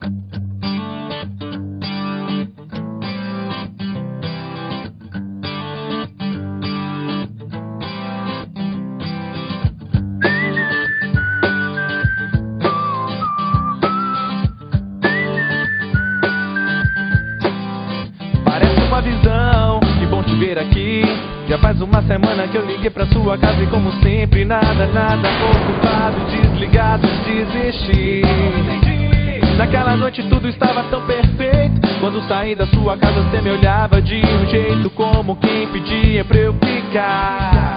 Visão, que bom te ver aqui. Já faz uma semana que eu liguei pra sua casa e como sempre nada, ocupado, desligado, desisti. Naquela noite tudo estava tão perfeito. Quando saí da sua casa você me olhava de um jeito como quem pedia pra eu ficar.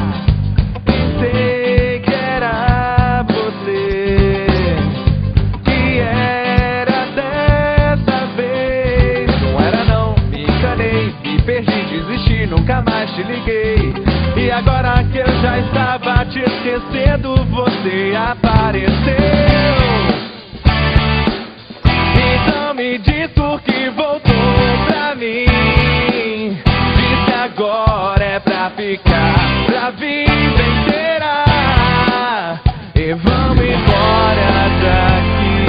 Pensei que era você, que era dessa vez. Não era não, me enganei, me perdi, desisti, nunca mais te liguei. E agora que eu já estava te esquecendo, você apareceu. Então me diz por que voltou pra mim. Diz que agora é pra ficar, pra vida inteira. E vamos embora daqui.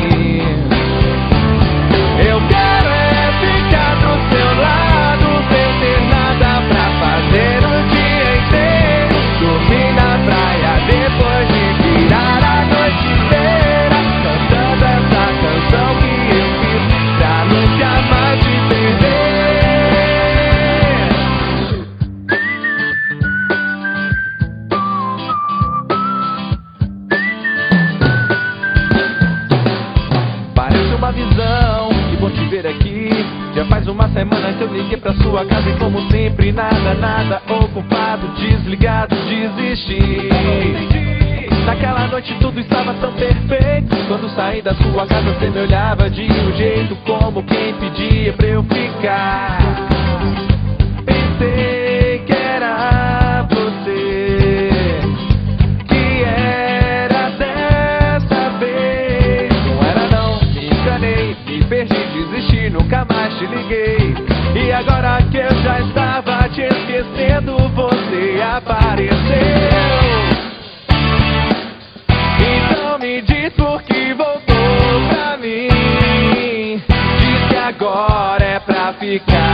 Eu quero é ficar do seu lado, sem ter nada pra fazer o dia inteiro. Dormir na praia depois de virar a noite inteira, cantando essa canção que eu fiz pra nunca mais te perder. Parece uma visão, que bom te ver aqui. Já faz uma semana que eu liguei pra sua casa e como sempre nada, ocupado, desligado, desisti. Naquela noite tudo estava tão perfeito. Quando saí da sua casa você me olhava de um jeito como quem pedia pra eu ficar. Pensei que era você, que era dessa vez. Não era não, me enganei, me perdi, desisti, nunca mais te liguei. E agora que eu já estava te esquecendo, você apareceu. Então me diz por que voltou pra mim. Diz que agora é pra ficar.